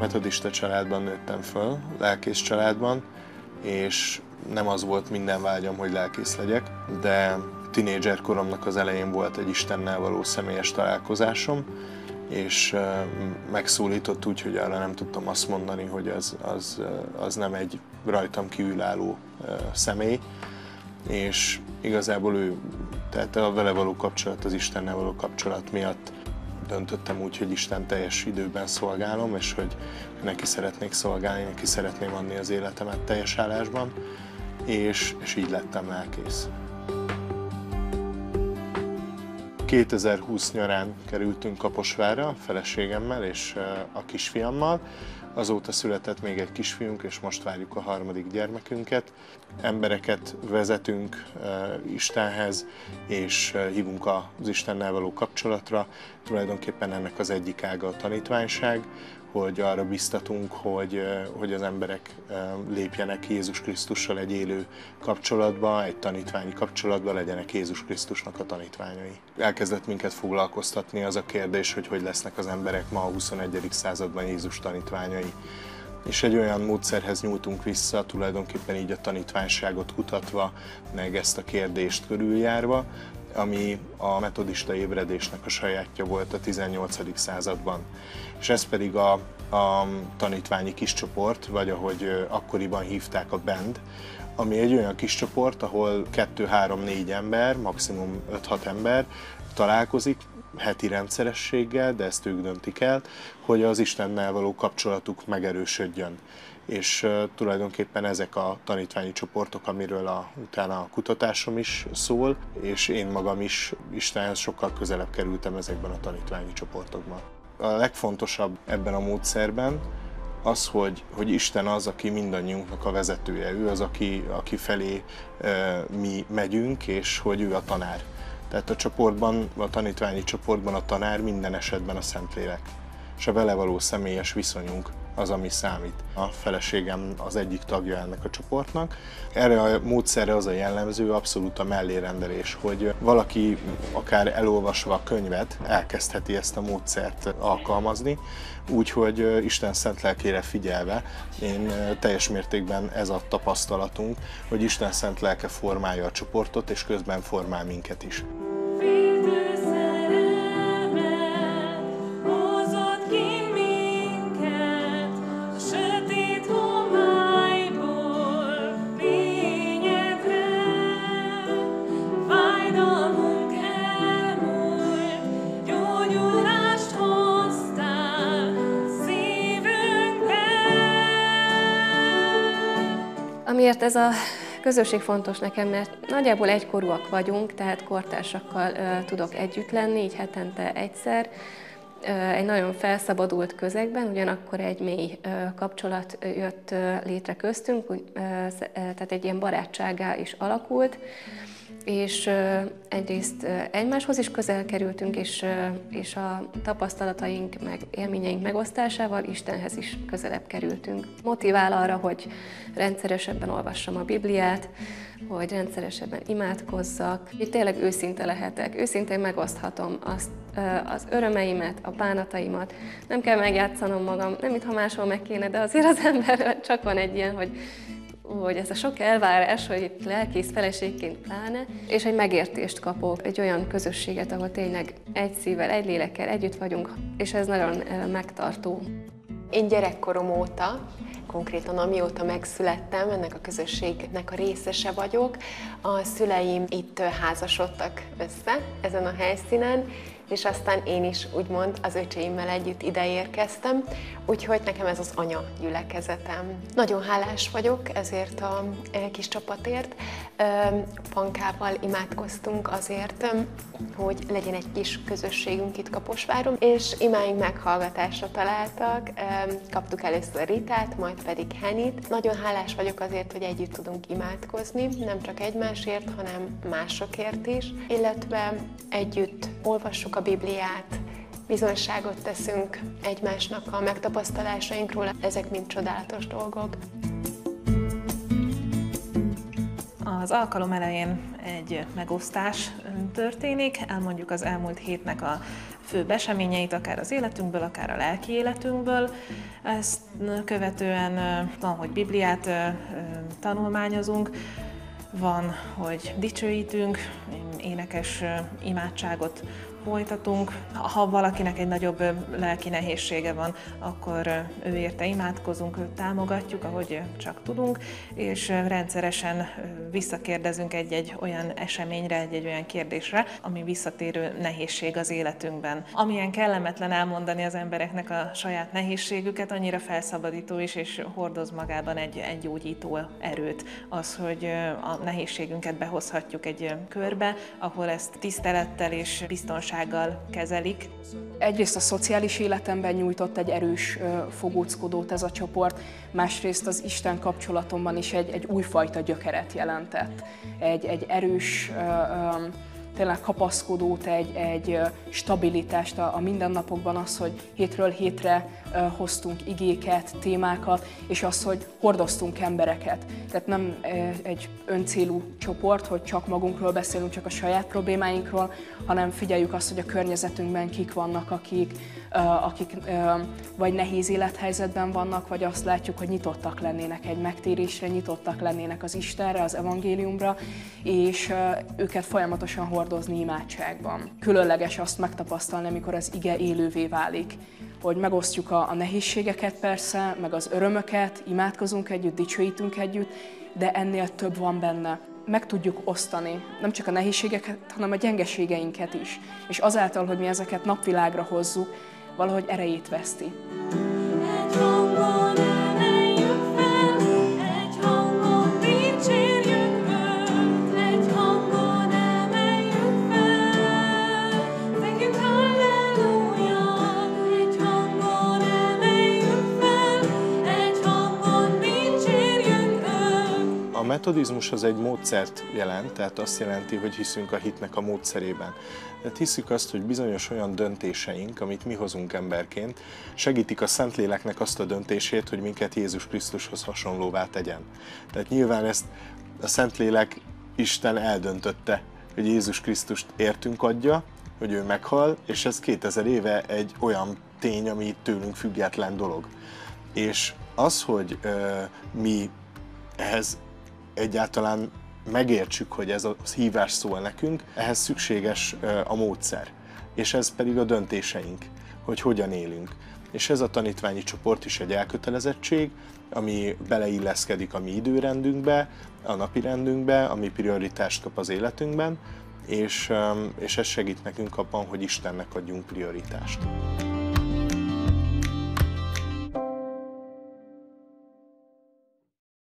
metodista családban nőttem föl, lelkész családban, és nem az volt minden vágyam, hogy lelkész legyek, de tinédzser koromnak az elején volt egy Istennel való személyes találkozásom, és megszólított úgy, hogy arra nem tudtam azt mondani, hogy az nem egy rajtam kívülálló személy, és igazából tehát a vele való kapcsolat, az Istennel való kapcsolat miatt döntöttem úgy, hogy Isten teljes időben szolgálom, és hogy neki szeretnék szolgálni, neki szeretném adni az életemet teljes állásban, és így lettem lelkész. 2020 nyarán kerültünk Kaposvárra a feleségemmel és a kisfiammal. Azóta született még egy kisfiunk, és most várjuk a harmadik gyermekünket. Embereket vezetünk Istenhez, és hívunk az Istennel való kapcsolatra. Tulajdonképpen ennek az egyik ága a tanítványság, hogy arra biztatunk, hogy az emberek lépjenek Jézus Krisztussal egy élő kapcsolatba, egy tanítványi kapcsolatba, legyenek Jézus Krisztusnak a tanítványai. Elkezdett minket foglalkoztatni az a kérdés, hogy lesznek az emberek ma a 21. században Jézus tanítványai. És egy olyan módszerhez nyúltunk vissza, tulajdonképpen így a tanítványságot kutatva, meg ezt a kérdést körüljárva, ami a metodista ébredésnek a sajátja volt a 18. században. És ez pedig a tanítványi kiscsoport, vagy ahogy akkoriban hívták, a band, ami egy olyan kiscsoport, ahol 2-3-4 ember, maximum 5-6 ember találkozik, heti rendszerességgel, de ezt ők döntik el, hogy az Istennel való kapcsolatuk megerősödjön. És tulajdonképpen ezek a tanítványi csoportok, amiről utána a kutatásom is szól, és én magam is Istenhez sokkal közelebb kerültem ezekben a tanítványi csoportokban. A legfontosabb ebben a módszerben az, hogy Isten az, aki mindannyiunknak a vezetője, ő az, aki felé mi megyünk, és hogy ő a tanár. Tehát a tanítványi csoportban a tanár minden esetben a Szentlélek, és a vele való személyes viszonyunk az, ami számít. A feleségem az egyik tagja ennek a csoportnak. Erre a módszerre az a jellemző, abszolút a mellérendelés, hogy valaki akár elolvasva a könyvet elkezdheti ezt a módszert alkalmazni, úgyhogy Isten szent lelkére figyelve, én teljes mértékben ez a tapasztalatunk, hogy Isten szent lelke formálja a csoportot, és közben formál minket is. Amiért ez a közösség fontos nekem, mert nagyjából egykorúak vagyunk, tehát kortársakkal tudok együtt lenni, így hetente egyszer, egy nagyon felszabadult közegben, ugyanakkor egy mély kapcsolat jött létre köztünk, tehát egy ilyen barátsággá is alakult, és egyrészt egymáshoz is közel kerültünk, és a tapasztalataink, meg élményeink megosztásával Istenhez is közelebb kerültünk. Motivál arra, hogy rendszeresebben olvassam a Bibliát, hogy rendszeresebben imádkozzak, hogy tényleg őszinte lehetek, őszintén megoszthatom az örömeimet, a bánataimat. Nem kell megjátszanom magam, nem mintha máshol meg kéne, de azért az ember csak van egy ilyen, hogy ez a sok elvárás, hogy itt lelkész feleségként pláne, és egy megértést kapok, egy olyan közösséget, ahol tényleg egy szívvel, egy lélekkel együtt vagyunk, és ez nagyon megtartó. Én gyerekkorom óta, konkrétan amióta megszülettem, ennek a közösségnek a részese vagyok. A szüleim itt házasodtak össze ezen a helyszínen, és aztán én is úgymond az öcséimmel együtt ide érkeztem, úgyhogy nekem ez az anya gyülekezetem. Nagyon hálás vagyok ezért a kis csapatért. Pankával imádkoztunk azért, hogy legyen egy kis közösségünk itt Kaposváron, és imáink meghallgatásra találtak. Kaptuk először Ritát, majd pedig Henit. Nagyon hálás vagyok azért, hogy együtt tudunk imádkozni, nem csak egymásért, hanem másokért is, illetve együtt olvassuk a Bibliát, bizonyságot teszünk egymásnak a megtapasztalásainkról, ezek mind csodálatos dolgok. Az alkalom elején egy megosztás történik, elmondjuk az elmúlt hétnek a főbb eseményeit, akár az életünkből, akár a lelki életünkből. Ezt követően van, hogy Bibliát tanulmányozunk, van, hogy dicsőítünk, énekes imádságot folytatunk. Ha valakinek egy nagyobb lelki nehézsége van, akkor ő érte imádkozunk, őt támogatjuk, ahogy csak tudunk, és rendszeresen visszakérdezünk egy-egy olyan eseményre, egy-egy olyan kérdésre, ami visszatérő nehézség az életünkben. Amilyen kellemetlen elmondani az embereknek a saját nehézségüket, annyira felszabadító is, és hordoz magában egy gyógyító erőt. Az, hogy a nehézségünket behozhatjuk egy körbe, ahol ezt tisztelettel és biztonsággal kezelik. Egyrészt a szociális életemben nyújtott egy erős fogóckodót ez a csoport, másrészt az Isten kapcsolatomban is egy újfajta gyökeret jelentett. Egy erős, tényleg kapaszkodót, egy stabilitást a mindennapokban, az, hogy hétről hétre hoztunk igéket, témákat, és az, hogy hordoztunk embereket. Tehát nem egy öncélú csoport, hogy csak magunkról beszélünk, csak a saját problémáinkról, hanem figyeljük azt, hogy a környezetünkben kik vannak, akik vagy nehéz élethelyzetben vannak, vagy azt látjuk, hogy nyitottak lennének egy megtérésre, nyitottak lennének az Istenre, az evangéliumra, és őket folyamatosan hordozni imádságban. Különleges azt megtapasztalni, amikor az ige élővé válik, hogy megosztjuk a nehézségeket persze, meg az örömöket, imádkozunk együtt, dicsőítünk együtt, de ennél több van benne. Meg tudjuk osztani nem csak a nehézségeket, hanem a gyengeségeinket is. És azáltal, hogy mi ezeket napvilágra hozzuk, valahogy erejét veszti. Egy hangon emeljük fel, egy hangon dicsérjük őt, egy hangon emeljük fel. Tegyük halleluja, egy hangon emeljük fel, egy hangon dicsérjük őt. A metodizmus az egy módszert jelent, tehát azt jelenti, hogy hiszünk a hitnek a módszerében. Tehát hiszük azt, hogy bizonyos olyan döntéseink, amit mi hozunk emberként, segítik a Szentléleknek azt a döntését, hogy minket Jézus Krisztushoz hasonlóvá tegyen. Tehát nyilván ezt a Szentlélek, Isten eldöntötte, hogy Jézus Krisztust értünk adja, hogy ő meghal, és ez 2000 éve egy olyan tény, ami tőlünk független dolog. És az, hogy mi ehhez egyáltalán megértsük, hogy ez a hívás szól nekünk, ehhez szükséges a módszer, és ez pedig a döntéseink, hogy hogyan élünk. És ez a tanítványi csoport is egy elkötelezettség, ami beleilleszkedik a mi időrendünkbe, a napi rendünkbe, ami prioritást kap az életünkben, és ez segít nekünk abban, hogy Istennek adjunk prioritást.